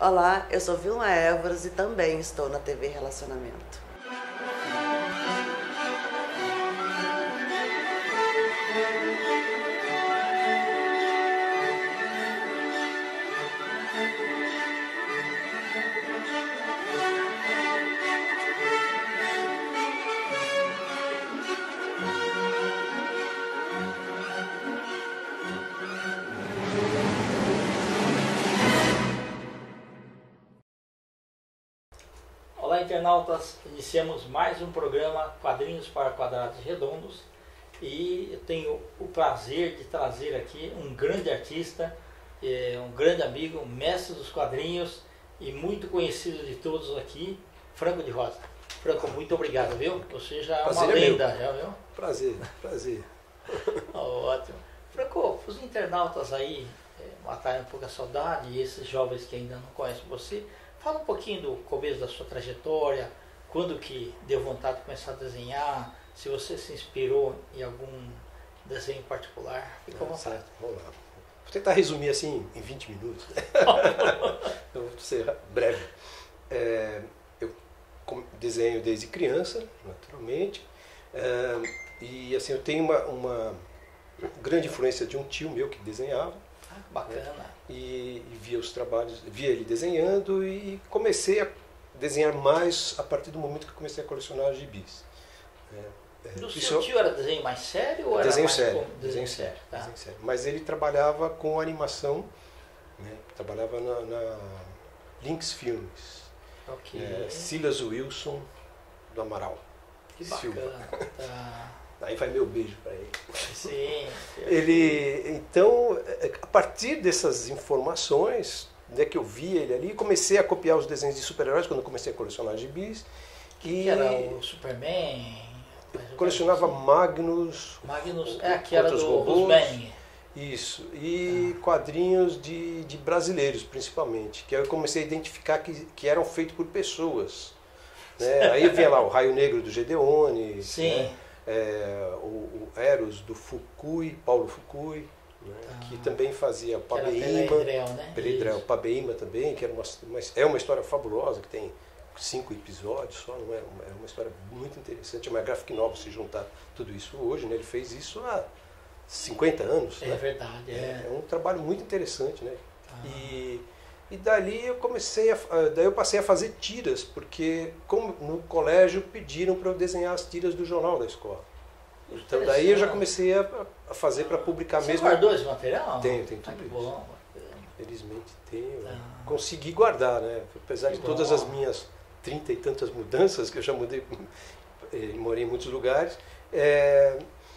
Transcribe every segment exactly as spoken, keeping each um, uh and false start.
Olá, eu sou Vilma Évora e também estou na T V Relacionamento. Olá, internautas, iniciamos mais um programa Quadrinhos para Quadrados Redondos e eu tenho o prazer de trazer aqui um grande artista, um grande amigo, um mestre dos quadrinhos e muito conhecido de todos aqui, Franco de Rosa. Franco, muito obrigado, viu? Você já é uma lenda, já, viu? Prazer, prazer. Oh, ótimo. Franco, os internautas aí é, mataram um pouco a saudade e esses jovens que ainda não conhecem você, fala um pouquinho do começo da sua trajetória, quando que deu vontade de começar a desenhar, se você se inspirou em algum desenho em particular, fica à vontade. Certo, vamos lá. Vou tentar resumir assim em vinte minutos. Eu vou ser breve. É, eu desenho desde criança, naturalmente, é, e assim eu tenho uma, uma grande influência de um tio meu que desenhava. Ah, bacana. E, e via os trabalhos, via ele desenhando e comecei a desenhar mais a partir do momento que comecei a colecionar gibis. É, é, Do isso, seu tio era desenho mais sério ou era desenho mais sério, como desenho desenho sério? Tá. desenho sério. Mas ele trabalhava com animação, né? Trabalhava na, na Lynx Filmes. Ok. É, Silas Wilson do Amaral. Que Silva. bacana. Tá. Aí vai meu beijo para ele. Sim. Ele, então, a partir dessas informações, né, que eu vi ele ali, comecei a copiar os desenhos de super-heróis quando eu comecei a colecionar gibis. Que era o Superman? Eu colecionava assim. Magnus. Magnus, é, que era do robôs. Rusbang. Isso, e Ah. quadrinhos de, de brasileiros, principalmente, que aí eu comecei a identificar que, que eram feitos por pessoas. Né? Aí vinha lá o Raio Negro do Gedeone, Sim. né? É, o, o Eros do Fukui, Paulo Fukui, né? Ah. Que também fazia o Que era Pabeíma, Peledrel, né? Peledrel, Isso. Pabeíma também, que era uma, uma, é uma história fabulosa, que tem cinco episódios só, não é uma, é uma história muito interessante, é uma graphic novel se juntar tudo isso hoje, né? Ele fez isso há cinquenta anos. É né? verdade, é. É um trabalho muito interessante, né? Ah. E, e dali eu comecei a, daí eu passei a fazer tiras, porque como no colégio pediram para eu desenhar as tiras do jornal da escola. Então daí eu já comecei a, a fazer para publicar Você mesmo. guardou esse material? Tenho, tenho Ah, tudo que isso. bom. Felizmente tenho. Ah. Consegui guardar, né? Apesar Que de todas bom. as minhas trinta e tantas mudanças, que eu já mudei, eh, morei em muitos lugares. É,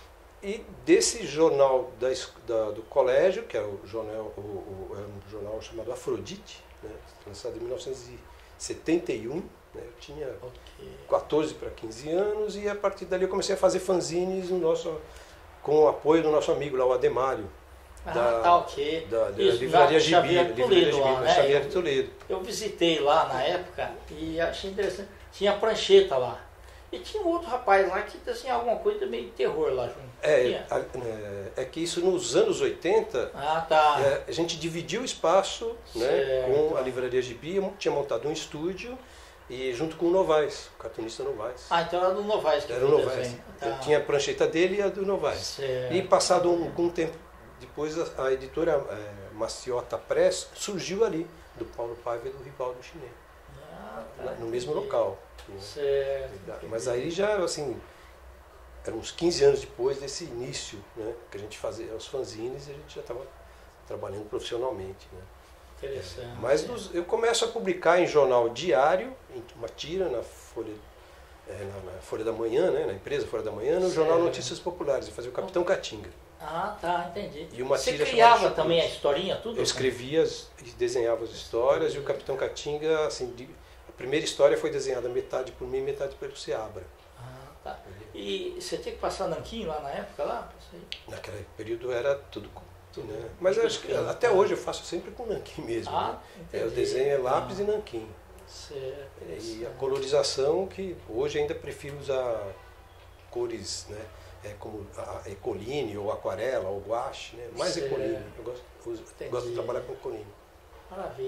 e desse jornal da, es- da- do colégio, que é o jornal, o, o- é um jornal chamado Afrodite, né? Lançado em mil novecentos e setenta e um, né? Eu tinha Ok. quatorze para quinze anos e a partir dali eu comecei a fazer fanzines no nosso, com o apoio do nosso amigo lá, o Ademário. Ah, da- tá ok. Da, da Isso, Livraria na Gibi, Xavier Livraria Toledo Gibi, lá, da né? Xavier Eu- Toledo. Eu visitei lá na época e achei interessante. Tinha prancheta lá. E tinha um outro rapaz lá que desenhava alguma coisa meio de terror lá junto. É, Tinha? a- é, é que isso nos anos oitenta, Ah, tá. é, a gente dividiu o espaço, né, Certo. com a Livraria Gibi, tinha montado um estúdio e junto com o Novaes, o cartunista Novaes. Ah, então era do Novaes que Era o fez o Novaes. desenho. Tá. Eu tinha a prancheta dele e a do Novaes. Certo. E passado um, algum tempo depois, a, a editora é, Maciota Press surgiu ali, do Paulo Paiva e do Rivaldo Chiné, Ah, tá, no mesmo entendi. local. né. Certo. Mas aí já, assim, eram uns quinze anos depois desse início, né, que a gente fazia os fanzines e a gente já estava trabalhando profissionalmente. Né. Interessante. Mas nos- eu começo a publicar em jornal diário, em uma tira na Folha, é, na, na Folha da Manhã, né, na empresa Folha da Manhã, no jornal Certo. Notícias Populares, eu fazia o Capitão Catinga. Ah, tá, entendi. E uma Você tira criava chamada também a Chapuz. historinha, tudo? Eu escrevia as- e desenhava as histórias e o Capitão Catinga, assim, de- a primeira história foi desenhada metade por mim e metade pelo Seabra. Ah, tá. E você tinha que passar nanquim lá na época, lá? Isso aí? Naquele período era tudo, com- Tudo. né? Mas Tudo acho que escrito. até hoje eu faço sempre com nanquim mesmo. Ah, né? É, o entendi. desenho é lápis Ah. e nanquim. Certo. E a colorização, que hoje ainda prefiro usar cores, né? É como a a Ecoline, ou aquarela, ou guache, né? Mais Certo. Ecoline. Eu gosto, uso- Entendi. gosto de trabalhar com Ecoline. Maravilha.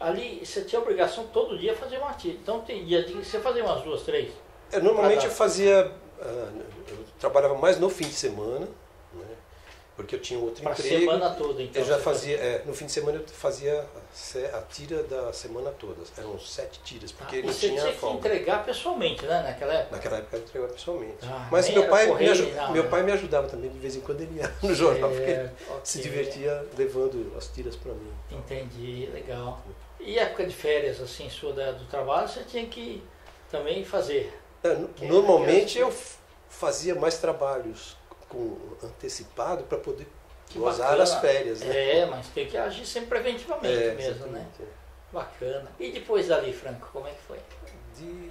ali você tinha a obrigação todo dia fazer uma tira. Então tem dia de você fazia umas duas, três. É, normalmente eu fazia, uh, eu trabalhava mais no fim de semana, né, porque eu tinha outro pra emprego. Semana toda, então. Eu já fazia, é, no fim de semana eu fazia a, a tira da semana toda, eram sete tiras, porque Ah, não você tinha tinha folga. que entregar pessoalmente, né, naquela época? Naquela época eu entregava pessoalmente. Ah, Mas nem meu era pai, me, correio, aju- não, meu né? pai me ajudava também, de vez em quando ele ia no jornal, porque É, ele ok. se divertia levando as tiras para mim. Entendi, legal. E época de férias, assim, sua da- do trabalho, você tinha que também fazer. É, no- Que- normalmente aquelas- eu f- fazia mais trabalhos com antecipado para poder Que gozar bacana. as férias, né? É, mas tem que agir sempre preventivamente É, mesmo, né? exatamente, é. Bacana. E depois dali, Franco, como é que foi? De,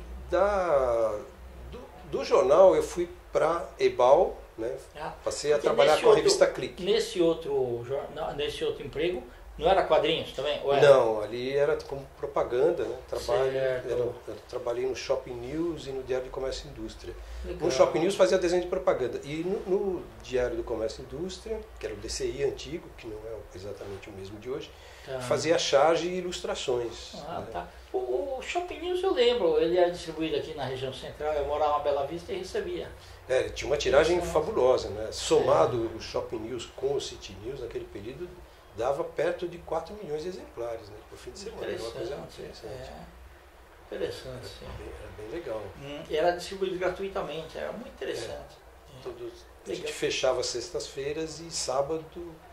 da, do, do jornal eu fui para Ebal, né? Ah, Passei a porque trabalhar nesse com a outro- revista Clique. Nesse outro, jor- não, nesse outro emprego, não era quadrinhos também? Ou era? Não, ali era como propaganda, né? Trabalho, Certo. era, eu trabalhei no Shopping News e no Diário do Comércio e Indústria. Legal. No Shopping News fazia desenho de propaganda. E no, no Diário do Comércio e Indústria, que era o D C I antigo, que não é exatamente o mesmo de hoje, Tá. fazia charge e ilustrações. Ah, né? tá. O, o Shopping News eu lembro, ele era distribuído aqui na região central, eu morava na Bela Vista e recebia. É, ele tinha uma tiragem Interessante. fabulosa, né? Somado o Shopping News com o City News, naquele período, dava perto de quatro milhões de exemplares, né? Por fim de semana. Era uma coisa Interessante. interessante. É. Interessante, sim. Era bem, era bem legal. Hum, e era distribuído gratuitamente, era muito interessante. Todos, a Legal. gente fechava sextas-feiras e sábado.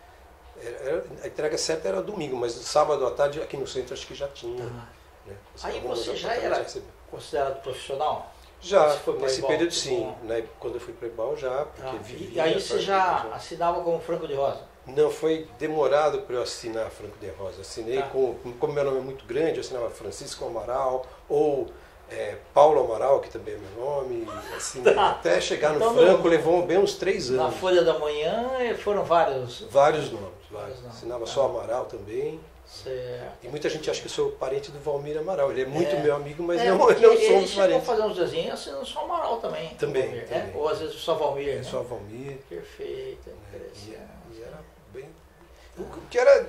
Era, era- a entrega certa era domingo, mas sábado à tarde aqui no centro acho que já tinha. Ah. Né? Aí Algumas você já apartamentos era- recebiam. Considerado profissional? Já, Você foi pra nesse Ebal? período sim. Bom. Na época, quando eu fui para Ebal já, porque Ah, vivia. e aí você perto já do- assinava como Franco de Rosa? Não, foi demorado para eu assinar Franco de Rosa. Assinei Tá. com, como meu nome é muito grande, eu assinava Francisco Amaral ou é, Paulo Amaral, que também é meu nome. Assinei, Tá. até chegar no Então, Franco no- levou bem uns três Na anos. Folha da Manhã eh, foram vários. Vários nomes. Vários Vários. nomes, Assinava tá. só Amaral também. Certo. E muita gente acha que eu sou parente do Valmir Amaral. Ele é muito É. meu amigo, mas É, não, porque não ele somos chegou a parentes. fazer uns desenhos assinando só Amaral também. Também, Valmir, também. né? Ou às vezes só Valmir, É né? só Valmir. Perfeito, né? interessante. E, e era bem. O que era.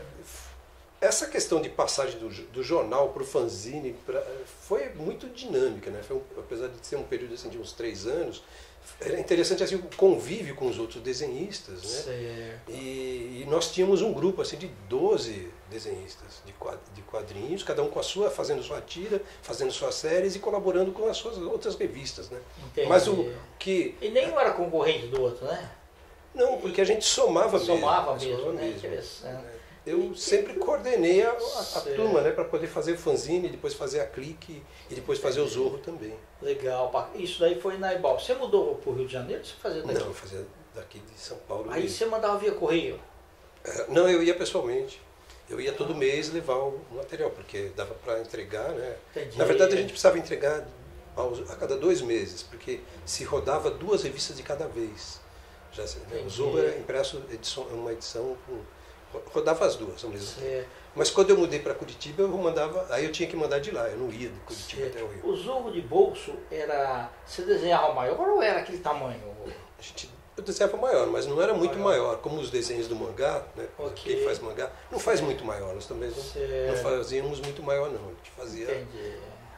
Essa questão de passagem do, do jornal para o fanzine pra, foi muito dinâmica, né? Foi um, apesar de ser um período assim, de uns três anos, era interessante assim, o convívio com os outros desenhistas, né? Certo. E, e nós tínhamos um grupo assim de doze desenhistas de quad- de quadrinhos, cada um com a sua, fazendo sua tira, fazendo suas séries e colaborando com as suas outras revistas, né? Entendi. Mas o que E nenhum era concorrente do outro, né? não, porque a gente somava mesmo. Somava né? mesmo, Somava né? mesmo. Interessante. Eu sempre coordenei a, a- a Certo. turma, né, para poder fazer o fanzine, depois fazer a Clique e depois fazer o Zorro também. Legal. ba- Isso daí foi na Ebal. Você mudou para o Rio de Janeiro ou você fazia daqui? Não, eu fazia daqui de São Paulo Aí mesmo. você mandava via correio. É, Não, eu ia pessoalmente. Eu ia todo mês levar o material, porque dava para entregar, né? Entendi. Na verdade, a gente precisava entregar aos- a cada dois meses, porque se rodava duas revistas de cada vez. Já, né? Entendi. O Zorro era impresso, edição, uma edição, com, ro- rodava as duas ao mesmo tempo. Certo. Mas quando eu mudei para Curitiba, eu mandava, aí eu tinha que mandar de lá, eu não ia de Curitiba Certo. até o Rio. O Zorro de bolso era. Você desenhava maior ou era aquele tamanho? A gente, eu desenhava maior, mas não era muito Maior. maior, como os desenhos do mangá, né? Ok. Quem faz mangá, não faz muito maior, nós também não, não Certo. fazíamos muito maior não, a gente fazia, Entendi.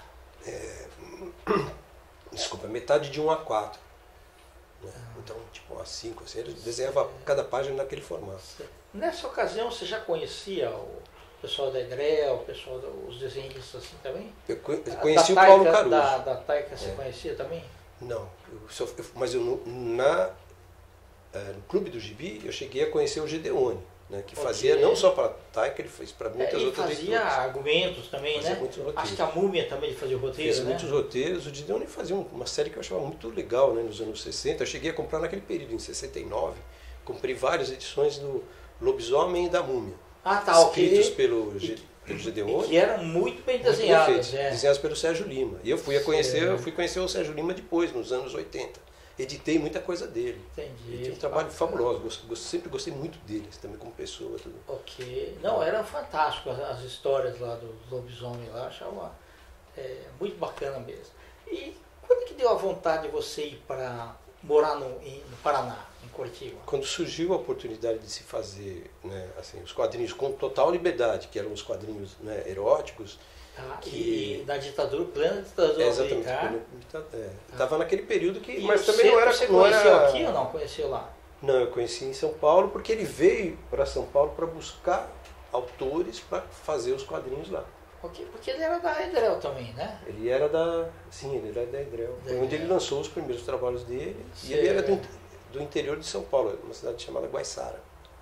desculpa, metade de um a quatro. Né? Então, tipo, um a cinco, assim, ele desenhava cada página naquele formato. Nessa ocasião você já conhecia o pessoal da Edrel, o pessoal dos desenhistas assim também? Eu co- eu A- conheci o da Paulo Taika- Caruso. Da, da Taika você É. conhecia também? Não, eu só- eu- mas eu, no- na, eh, no Clube do Gibi eu cheguei a conhecer o Gedeone, né, que Ok. fazia não só para a Taika, ele fez para É, muitas ele outras fazia editoras. argumentos também, Fazia né? muitos roteiros. Acho que a Múmia também ele fazia o roteiro, Fez né? muitos roteiros, o Gedeone fazia um- uma série que eu achava muito legal, né, nos anos sessenta. Eu cheguei a comprar naquele período, em sessenta e nove, comprei várias edições do Lobisomem e da Múmia, Ah, tá, ok. escritos pelo, Ge- pelo E Gedeone. que eram muito bem Muito desenhados. perfeitos, É. desenhados pelo Sérgio Lima. E eu fui a conhecer, Certo. eu fui conhecer o Sérgio Lima depois, nos anos oitenta. Editei muita coisa dele. Entendi. Ele tinha um trabalho Bacana. fabuloso, gost- gost- sempre gostei muito dele, também como pessoa. Tudo. Ok. Não, eram fantásticas as, as histórias lá do lobisomem lá, achava é, muito bacana mesmo. E quando que deu a vontade de você ir para morar no, em, no Paraná, em Curitiba? Quando surgiu a oportunidade de se fazer, né, assim, os quadrinhos com total liberdade, que eram os quadrinhos, né, eróticos. Tá, que... E da ditadura, plena ditadura É, exatamente. militar. Estava é, naquele período que... E mas também não era... Você não conheceu era... aqui ou não? Conheceu lá? Não, eu conheci em São Paulo porque ele veio para São Paulo para buscar autores para fazer os quadrinhos lá. Porque, porque ele era da Edrel também, né? Ele era da... Sim, ele era da Edrel. Foi onde ele lançou os primeiros trabalhos dele. Certo. E ele era do, do interior de São Paulo, uma cidade chamada Guaiçara.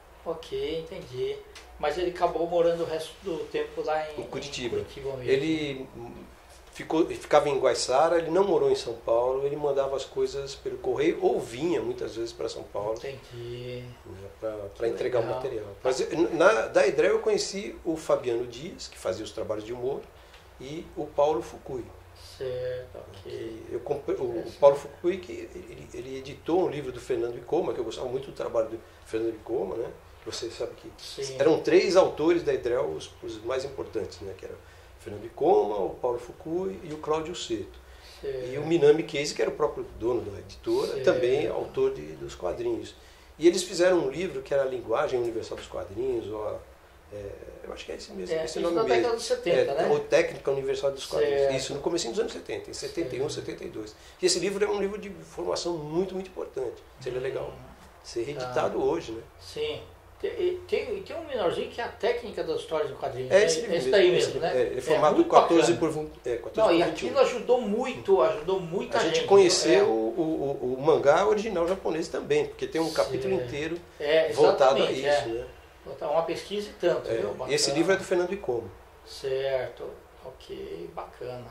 Ok, entendi. Mas ele acabou morando o resto do tempo lá em, Em Curitiba. Em Curitiba mesmo. Ele ficou, ficava em Guaiçara, ele não morou em São Paulo, ele mandava as coisas pelo correio ou vinha muitas vezes para São Paulo. Entendi. Né, para entregar legal. o material. Mas na, da Edrel eu conheci o Fabiano Dias, que fazia os trabalhos de humor, e o Paulo Fukui. Certo, ok. Eu comprei, o, o Paulo Fukui, que ele, ele editou um livro do Fernando Icoma, que eu gostava muito do trabalho do Fernando Icoma, né? Você sabe que Sim. eram três autores da Edrel, os, os mais importantes, né? Que era o Fernando Icoma, o Paulo Fukui e o Cláudio Seto. Certo. E o Minami Case, que era o próprio dono da editora, Certo. também autor de, dos quadrinhos. E eles fizeram um livro que era a Linguagem Universal dos Quadrinhos, ou a, é, eu acho que é esse mesmo, É, esse isso nome na mesmo. década dos setenta, é, né? Ou Técnica Universal dos Quadrinhos. Certo. Isso, no comecinho dos anos setenta, em setenta e um, Certo. setenta e dois. E esse livro é um livro de formação muito, muito importante. Seria legal ser reeditado Tá. hoje, né? Sim. Tem, tem, tem um menorzinho que é a técnica das histórias de quadrinhos. É né? esse livro esse mesmo, daí esse mesmo, livro. né? É, ele é formado muito quatorze bacana. por vinte, é, quatorze Não, por e vinte e um. aquilo ajudou muito, ajudou muita A gente. gente conheceu É. o, o, o mangá original japonês também, porque tem um capítulo Certo. inteiro É, voltado a exatamente, isso. é. Né? Uma pesquisa e tanto, É, viu? e Bacana. esse livro é do Fernando Icoma. Certo, ok, bacana.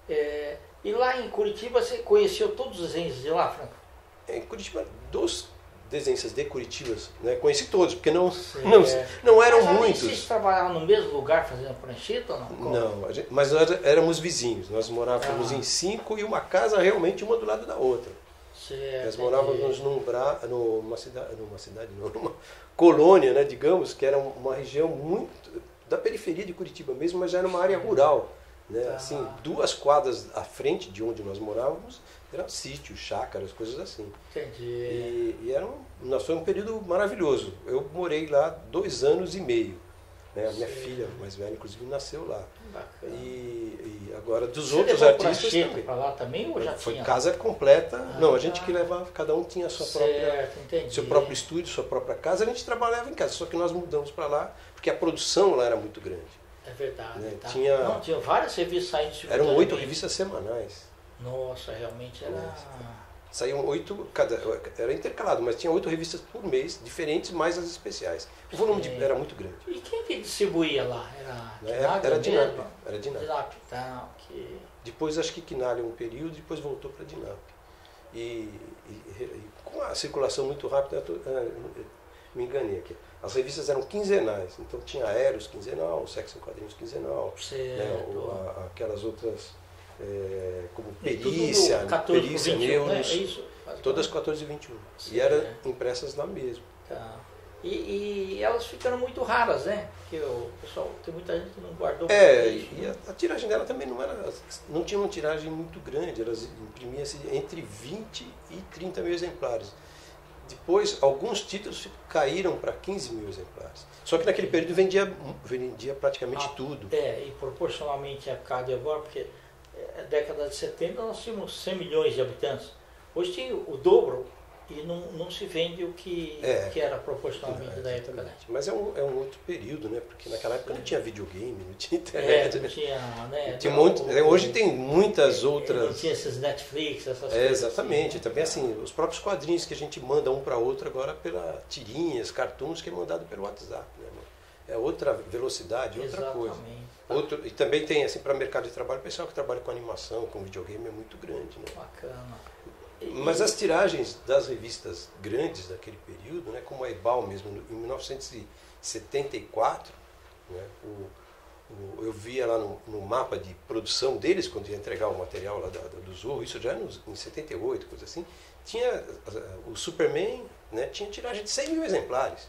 É, e lá em Curitiba você conheceu todos os desenhos de lá, Franco? Em Curitiba, dos desenhistas de Curitiba, né, conheci todos, porque não, Certo. não, não eram Mas além muitos. Vocês trabalhavam no mesmo lugar fazendo prancheta ou não? Como? Não, a gente, mas nós éramos vizinhos, nós morávamos Ah. em cinco e uma casa realmente uma do lado da outra. Certo, Nós entendi. morávamos num bra, numa cidade, numa cidade, não, numa colônia, né, digamos, que era uma região muito da periferia de Curitiba mesmo, mas já era uma área rural. Né? Tá. Assim, duas quadras à frente de onde nós morávamos, eram sítios, chácaras, coisas assim. Entendi. E, e era um, nós foi um período maravilhoso. Eu morei lá dois anos e meio. Né? A minha Sim. filha mais velha, inclusive, nasceu lá. Bacana. E, e agora dos Você outros levou artistas prancheta também. para lá também ou já Foi tinha? casa completa. Ah, Não, a gente tá. que levava, cada um tinha a sua própria, Certo, entendi. seu próprio estúdio, sua própria casa. A gente trabalhava em casa, só que nós mudamos para lá porque a produção lá era muito grande. É verdade. Né? Tá. Tinha- Não, tinha várias revistas saindo de Eram oito simultaneamente. revistas semanais. Nossa, realmente era... Nossa. Saíam oito, cada, era intercalado, mas tinha oito revistas por mês, diferentes, mais as especiais. O volume de, Sim. era muito grande. E quem que distribuía lá? Era Né? Knaga Era mesmo? Dinap. Era Dinap. Dinap, tá, ok. Depois acho que Quinalha um período, depois voltou para Dinap. E, e, e com a circulação muito rápida, eu tô, ah, eu me enganei aqui. As revistas eram quinzenais, então tinha Aéreos quinzenal, Sexo em Quadrinhos quinzenal, Certo. né? Ou a- aquelas outras, é, como E tudo Perícia, quatorze por Perícia, vinte e um, né? Neuros, É isso? todas quatorze e vinte e um. Sim, E eram é. impressas lá mesmo. Tá. E, e elas ficaram muito raras, né? Porque o pessoal, tem muita gente que não guardou É, muito isso, e né? a, a tiragem dela também não era, não tinha uma tiragem muito grande, elas imprimiam-se entre vinte e trinta mil exemplares. Depois, alguns títulos caíram para quinze mil exemplares. Só que naquele período vendia, vendia praticamente Ah, tudo. É, e proporcionalmente à época de agora, porque é, década de setenta nós tínhamos cem milhões de habitantes. Hoje tem o dobro e não, não se vende o que, É. que era proporcionalmente É, da época, né? exatamente. Mas é um, é um outro período, né? Porque naquela época não tinha videogame, não tinha É, internet. não né? tinha, né? Tinha um não, monte, o- hoje tem muitas Não outras. tinha esses Netflix, essas É, coisas. exatamente. assim, Também assim, os próprios quadrinhos que a gente manda um para outro agora pela tirinhas, cartoons que é mandado pelo WhatsApp. Né? É outra velocidade, outra coisa. Exatamente. Outro, e também tem assim para mercado de trabalho, o pessoal que trabalha com animação, com videogame é muito grande. Né? Bacana. E- Mas as tiragens das revistas grandes daquele período, né, como a Ebal mesmo, em mil novecentos e setenta e quatro, né, o, o, eu via lá no, no mapa de produção deles, quando ia entregar o material lá da, da- do Zorro, isso já nos, em setenta e oito, coisa assim, tinha o Superman, né, tinha tiragem de cem mil exemplares.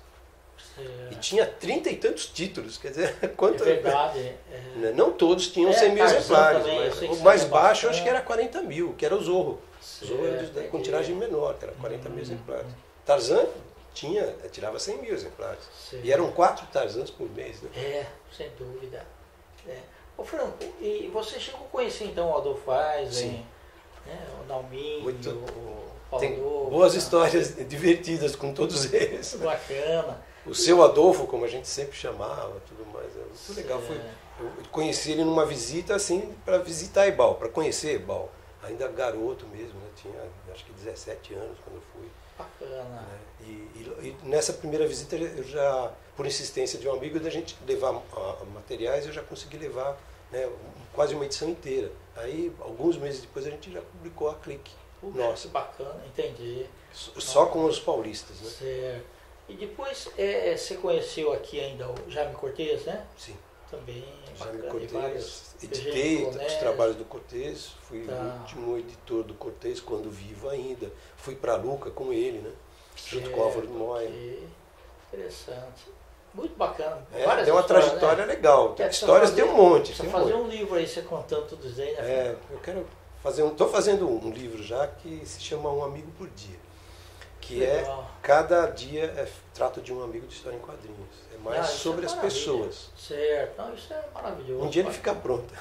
É, E tinha trinta e tantos títulos, quer dizer, quanto... é verdade. É, Né, não todos tinham É, cem mil Tarzan exemplares, também, eu mas sei que o mais saiu baixo bastante. acho que era quarenta mil, que era o Zorro. Zorro era com tiragem menor, que era quarenta mil exemplares. Tarzan tinha, tirava cem mil exemplares. Certo. E eram quatro Tarzans por mês. Né? É, sem dúvida. É. Ô Franco, e você chegou a conhecer então o Adolfo Eisen, né, o Dalminho, Muito, o Paulo tem Adolfo, boas né? histórias divertidas com todos eles. Né? Bacana. O seu Adolfo, como a gente sempre chamava, tudo mais, é muito legal. Foi, eu conheci ele numa visita assim, para visitar Ebal, para conhecer Ebal. Ainda garoto mesmo, né? Tinha acho que dezessete anos quando eu fui. Bacana. Né? E, e, e nessa primeira visita, eu já, por insistência de um amigo, da gente levar a, a materiais, eu já consegui levar, né, quase uma edição inteira. Aí, alguns meses depois, a gente já publicou a Clique. Puxa, Nossa, bacana, entendi. Só com os paulistas, né? Certo. E depois é, você conheceu aqui ainda o Jaime Cortez, né? Sim. Também. Jaime bacana, Cortez, editei os trabalhos do Cortez, fui tá. o último editor do Cortez quando vivo ainda. Fui para Luca com ele, né? Junto certo, com o Álvaro de Moya. Okay. Interessante. Muito bacana. É, tem uma trajetória, né? Legal. Quer Histórias fazer, tem um monte. Precisa tem um fazer monte. um livro aí, você contando tudo isso aí, né? É, eu quero fazer um. Estou fazendo um livro já que se chama Um Amigo por Dia. Que legal. é, cada dia é trato de um amigo de história em quadrinhos. É mais Ah, sobre é as maravilha. pessoas. Certo. Não, isso é maravilhoso. Um dia ele fica pronto.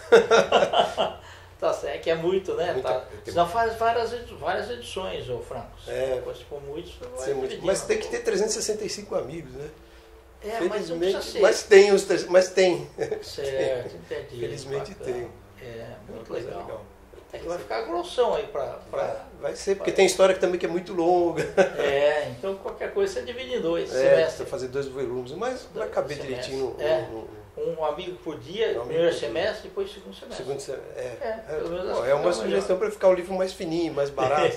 Tá certo, é que é muito, né? Muita, tá. Senão faz várias, edi- várias edições, ô Franco. É. Depois, se for muito, você vai Ser muito- dividindo. mas tem que ter trezentos e sessenta e cinco amigos, né? É, mas não precisa ser. mas tem os tre- mas tem. Certo, entendi. Felizmente Bacana. tem. É, muito Coisa legal. É que vai ficar grossão aí pra... pra... Vai, vai ser, porque tem história também que é muito longa. É, então qualquer coisa você divide em dois É, semestres. precisa fazer dois volumes, mas vai caber semestres. direitinho no, É. no- no Um amigo por dia, Um amigo primeiro por dia. semestre, depois segundo semestre. segundo semestre. É, É, é, pelo menos pô, assim é uma fica sugestão para ficar o livro mais fininho, mais barato.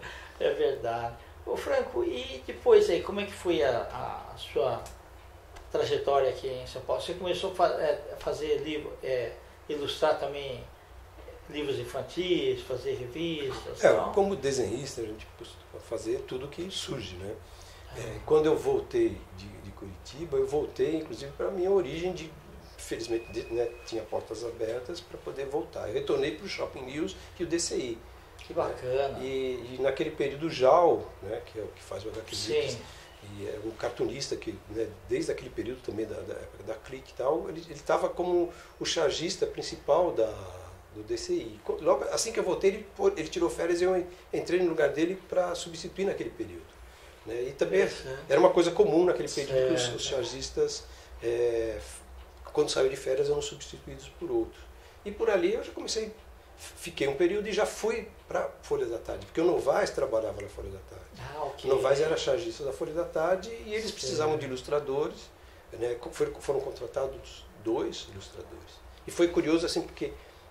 É verdade. Ô Franco, e depois aí, como é que foi a, a sua trajetória aqui em São Paulo? Você começou a fa- é, a fazer livro, é, ilustrar também livros infantis, fazer revistas? É, tal? como desenhista, a gente costuma fazer tudo que surge, né? É, quando eu voltei de, de Curitiba, eu voltei, inclusive, para a minha origem de, felizmente, de, né, tinha portas abertas para poder voltar. Eu retornei para o Shopping News e o D C I. Que bacana. E, e naquele período o Jal, né, que é o que faz o H Q Books, Sim. e é um cartunista que, né, desde aquele período também da, da época da Clique e tal, ele estava como o chargista principal da, do D C I. Logo assim que eu voltei, ele, ele tirou férias e eu entrei no lugar dele para substituir naquele período. Né? E também era uma coisa comum naquele período que os, os chargistas, é, quando saiu de férias, eram substituídos por outros. E por ali eu já comecei, fiquei um período e já fui para Folha da Tarde, porque o Novaes trabalhava na Folha da Tarde. Ah, ok. O Novaes era chargista da Folha da Tarde e eles Sim. precisavam de ilustradores, né? Foram, foram contratados dois ilustradores. E foi curioso assim, porque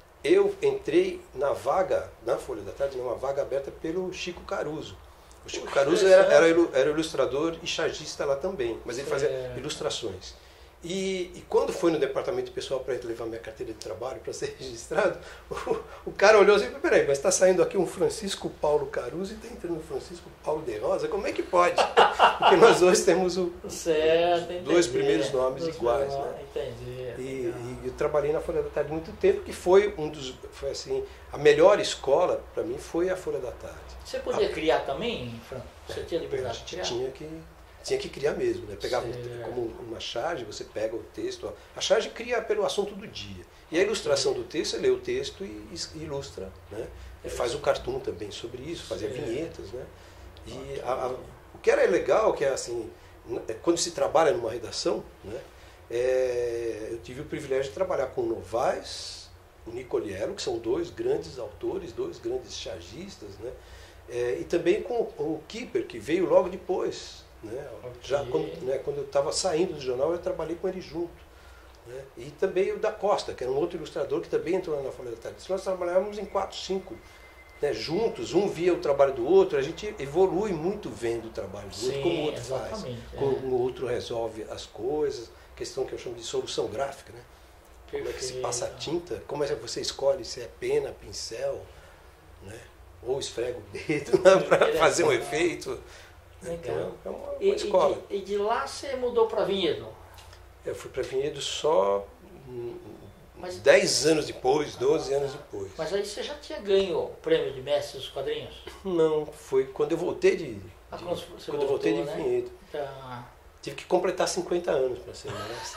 eu entrei na vaga, na Folha da Tarde, numa vaga aberta pelo Chico Caruso. O Chico Puxa, Caruso era, era, era ilustrador e chargista lá também, mas ele fazia É. ilustrações. E, e quando foi no departamento pessoal para levar minha carteira de trabalho para ser registrado, o, o cara olhou assim, peraí, mas está saindo aqui um Francisco Paulo Caruso e está entrando um Francisco Paulo de Rosa, como é que pode? Porque nós dois temos o, Certo, os dois entendi. primeiros nomes Dois iguais. primeiros Né? Entendi. E, legal. e eu trabalhei na Folha da Tarde muito tempo, que foi um dos, foi assim, a melhor escola para mim foi a Folha da Tarde. Você podia criar também, Franco? Você tinha A liberdade de gente criar? tinha que, tinha que criar mesmo, né? Pegava um- Certo. como uma charge, você pega o texto. ó. A charge cria pelo assunto do dia. E a ilustração do texto, você lê o texto e, is- e ilustra. Né? E faz o cartoon também sobre isso, fazia Certo. vinhetas. Né? E a- a- o que era legal, que é assim, n- é quando se trabalha numa redação, né? É, eu tive o privilégio de trabalhar com o Novaes, o Nicoliello, que são dois grandes autores, dois grandes chargistas, né? É, e também com o Kipper, que veio logo depois. Né? Ok. Já quando, né, quando eu estava saindo do jornal, eu trabalhei com ele junto. Né? E também o da Costa, que era um outro ilustrador que também entrou lá na Folha da Tarde. Nós trabalhávamos em quatro, cinco, né, juntos, um via o trabalho do outro, a gente evolui muito vendo o trabalho do outro, Sim, como o outro faz, exatamente, é. como o outro resolve as coisas, questão que eu chamo de solução gráfica, né? Como é que se passa a tinta, como é que você escolhe se é pena, pincel, né? Ou esfrega o dedo para fazer um efeito. Legal. Então, é uma, uma E, e, escola. de, e de lá você mudou para Vinhedo? Eu fui para Vinhedo só hum, Mas, dez anos depois, doze anos depois. Mas aí você já tinha ganho o prêmio de mestre dos quadrinhos? Não, foi quando eu voltei de... de Ah, quando você quando voltou, eu voltei de né? Vinhedo. Tá. Tive que completar cinquenta anos para ser mestre.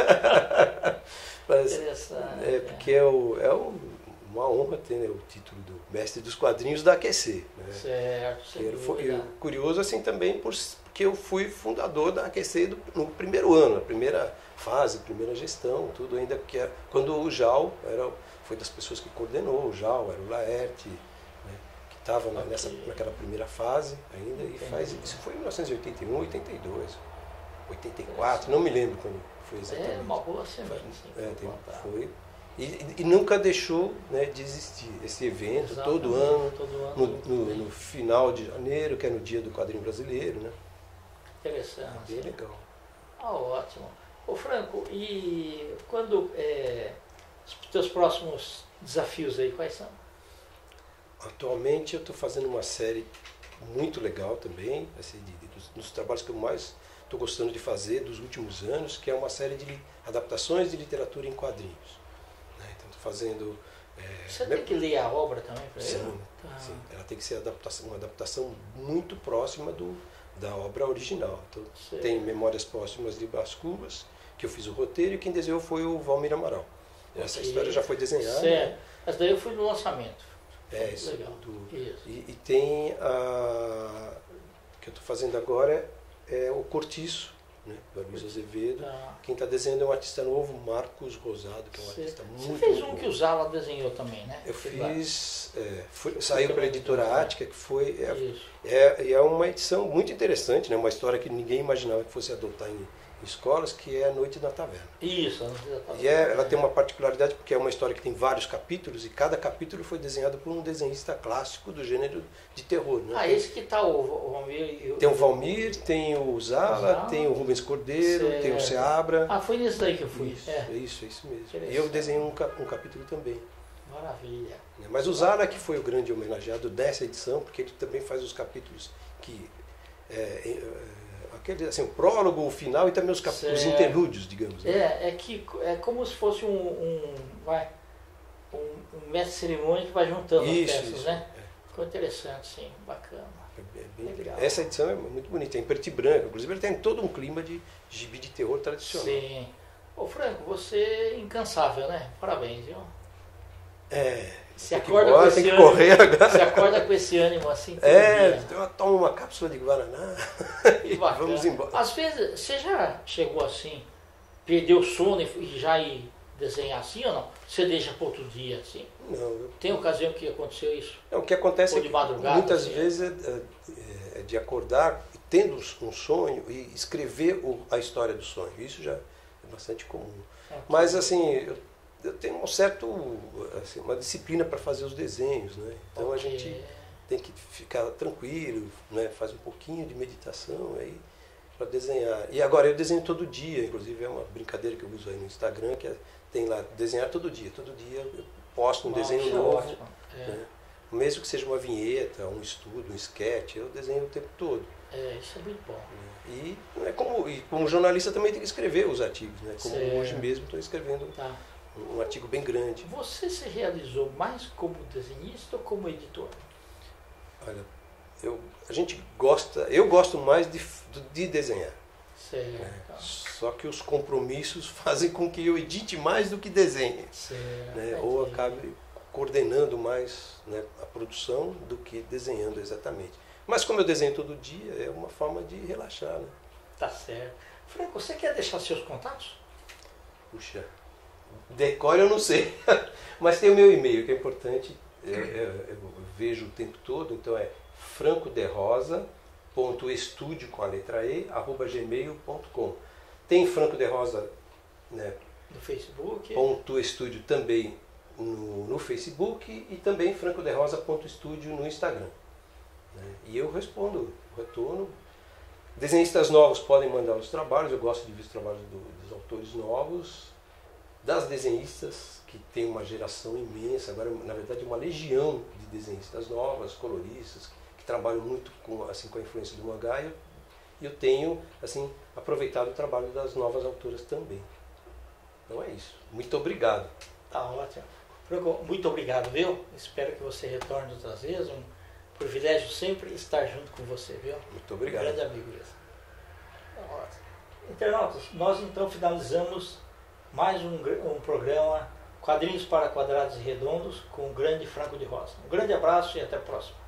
Mas, Interessante. é, porque é, o, é o, uma honra ter, né, o título do mestre dos quadrinhos da A Q C. Né? Certo, sem Eu fui, dúvida. eu, curioso assim também por, porque eu fui fundador da A Q C do, no primeiro ano, a primeira fase, primeira gestão, tudo ainda que é, quando o Jal era, foi das pessoas que coordenou, o Jal, era o Laerte, né, que estava na, nessa, naquela primeira fase ainda, e faz, isso foi em mil novecentos e oitenta e um, oitenta e dois, oitenta e quatro, não me lembro quando foi exatamente. É uma boa semana, sim. É, tem, foi. E, e nunca deixou, né, de existir esse evento. Exatamente, todo ano, todo ano no, no, no final de janeiro, que é no dia do quadrinho brasileiro. Né? Interessante. É bem legal. Ah, ótimo. Ô Franco, e quando é, os teus próximos desafios aí, quais são? Atualmente eu estou fazendo uma série muito legal também, assim, de, de, dos, dos trabalhos que eu mais estou gostando de fazer dos últimos anos, que é uma série de adaptações de literatura em quadrinhos. Né? Então estou fazendo... É, Você tem que ler a obra também para ele? Sim, tá. sim, ela tem que ser adaptação, uma adaptação muito próxima do, da obra original. Então, Sei. tem Memórias Póstumas de Brás Cubas, que eu fiz o roteiro, e quem desenhou foi o Valmir Amaral. Essa Okay. história já foi desenhada. Certo. Mas daí eu fui no lançamento. É, isso. Legal. Do, Isso. E, e tem a... que eu estou fazendo agora é o Cortiço, né, do Luiz Azevedo. Tá. Quem está desenhando é um artista novo, Marcos Rosado, que é um Você, artista você muito fez bom. um que o Zala desenhou também, né? Eu Fez lá. fiz, é, foi, saiu pela editora Ática, que foi, é, Isso. é, é uma edição muito interessante, né? Uma história que ninguém imaginava que fosse adotar em, em escolas, que é A Noite na Taverna. Isso. Não precisa falar. E é, ela tem uma particularidade porque é uma história que tem vários capítulos, e cada capítulo foi desenhado por um desenhista clássico do gênero de terror. Né? Ah, esse que tá o, o Valmir e o... Tem o Valmir, tem o Zala, Zala. tem o Rubens Cordeiro, Certo. tem o Seabra. Ah, foi nesse daí que eu fui. Isso, É. é isso, é isso mesmo. Interessante. E eu desenhei um, cap- um capítulo também. Maravilha. Mas o Zala que foi o grande homenageado dessa edição, porque ele também faz os capítulos que... É, é, aquele, assim, o prólogo, o final e também os capítulos Certo. interlúdios, digamos. Né? É, é que é como se fosse um, um, vai, um, um mestre de cerimônia que vai juntando Isso, as peças, isso, né? é. Ficou interessante, sim, bacana. É bem Legal. legal. Essa edição é muito bonita, é em preto e branco. Inclusive ele tem todo um clima de gibi de terror tradicional. Sim. Ô Franco, você é incansável, né? Parabéns, viu? É, Você tem que acorda embora, com esse tem que ânimo, correr agora. Você acorda com esse ânimo assim todo É, dia. então, toma uma cápsula de Guaraná Que e bacana. vamos embora. Às vezes, você já chegou assim, perdeu o sono e já ir desenhar assim ou não? Você deixa para outro dia assim? Não, eu- Tem ocasião que aconteceu isso? não, o que acontece Ou é de que madrugada, muitas assim, vezes é, é- é de acordar tendo um sonho e escrever o- a história do sonho. Isso já é bastante comum. É. Mas assim, eu, eu tenho um certo, assim, uma disciplina para fazer os desenhos, né? Então a Ok. gente tem que ficar tranquilo, né? Faz um pouquinho de meditação aí para desenhar. E agora eu desenho todo dia, inclusive é uma brincadeira que eu uso aí no Instagram, que é, tem lá desenhar todo dia. Todo dia eu posto um Nossa, desenho é novo, ótimo. É. né? Mesmo que seja uma vinheta, um estudo, um sketch, eu desenho o tempo todo. É, isso é muito bom. E, é como, e como jornalista também tem que escrever os artigos, né? Como Certo. hoje mesmo estou escrevendo Tá. um, um artigo bem grande. Você se realizou mais como desenhista ou como editor? Olha, eu, a gente gosta, eu gosto mais de, de desenhar. Certo. Né? Só que os compromissos fazem com que eu edite mais do que desenhe. Certo. Né? Ou acabe coordenando mais, né, a produção do que desenhando exatamente. Mas como eu desenho todo dia, é uma forma de relaxar. Né? Tá certo. Franco, você quer deixar seus contatos? Puxa, decore eu não sei, mas tem o meu e-mail que é importante, eu, eu, eu vejo o tempo todo, então é francoderosa.estúdio com a letra E, arroba gmail ponto com. Tem Franco de Rosa, né, No Facebook? ponto estúdio também no, no Facebook e também francoderosa.estúdio no Instagram. Né? E eu respondo, retorno. Desenhistas novos podem mandar os trabalhos, eu gosto de ver os trabalhos do, dos autores novos, das desenhistas, que tem uma geração imensa, agora na verdade uma legião de desenhistas novas, coloristas, que trabalham muito com, assim, com a influência do mangá, e eu, eu tenho assim, aproveitado o trabalho das novas autoras também. Então é isso. Muito obrigado. Tá ótimo. Franco, muito obrigado, viu? Espero que você retorne outras vezes. Um privilégio sempre estar junto com você, viu? Muito obrigado. Um grande amigo mesmo. Tá ótimo. Internautas, nós então finalizamos mais um, um programa Quadrinhos para Quadrados e Redondos com o grande Franco de Rosa. Um grande abraço e até a próxima.